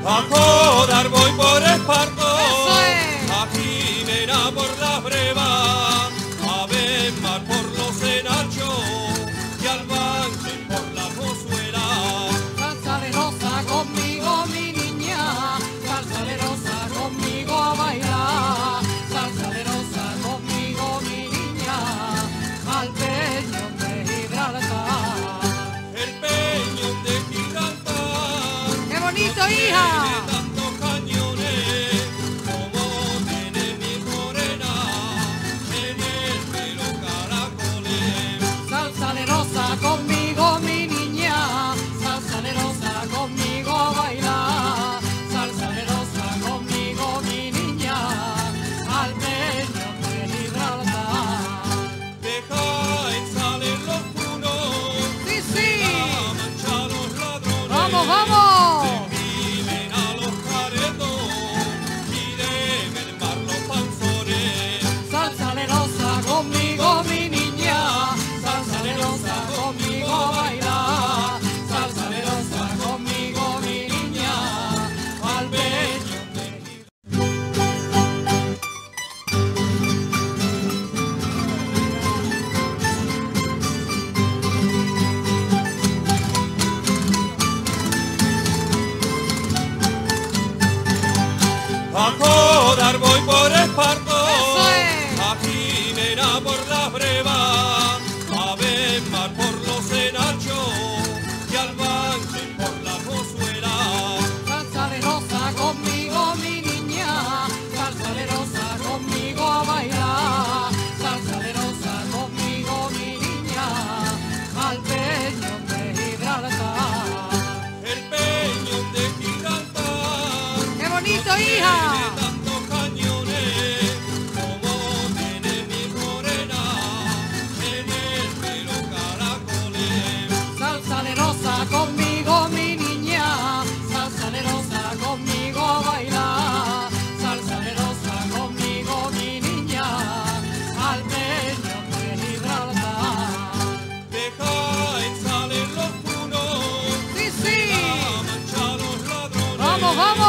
A Jodar voy por Esparto, Eso es. a Jimena por las brevas, a Benmar por los enachos y al Banchín por la Pozuela. Salsa lerosa conmigo, mi niña, salsa lerosa conmigo a bailar, salsa lerosa conmigo, mi niña, al Peñón de Gibraltar. El Peñón de Gibraltar, ¡Qué bonito, hija! tiene tantos cañones como tiene mi morena en el pelo caracoles. Salsa lerosa conmigo, mi niña, salsa lerosa conmigo a bailar, salsa lerosa conmigo, mi niña, al Peñón de Gibraltar. Deja en salir los puros, ¡Sí, sí! a manchar los ladrones. ¡Vamos, vamos! Describen a los caretos y de mermar los panzones. Salsa lerosa conmigo, mi niña, salsa lerosa conmigo a bailar, salsa lerosa conmigo, mi niña, al Peñón de Gibraltar. A Jodar voy por Esparto, Eso es. a Jimena por las brevas, a Benmar por los enachos y al Banchín por la Pozuela. Salsa lerosa conmigo, mi niña, salsa lerosa conmigo a bailar, salsa lerosa conmigo, mi niña, al Peñón de Gibraltar. El Peñón de Gibraltar, ¡Qué bonito, tiene hija! tantos cañones como tiene mi morena en el pelo caracoles. Salsa lerosa conmigo, mi niña, salsa lerosa conmigo a bailar, salsa lerosa conmigo, mi niña, al Peñón de Gibraltar. Deja en salir los puros, ¡Sí, sí! a manchar los ladrones. ¡Vamos, vamos!